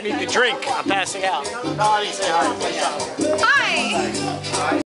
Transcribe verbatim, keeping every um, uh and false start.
I need a drink. I'm passing out. Melanie, say hi. Hi.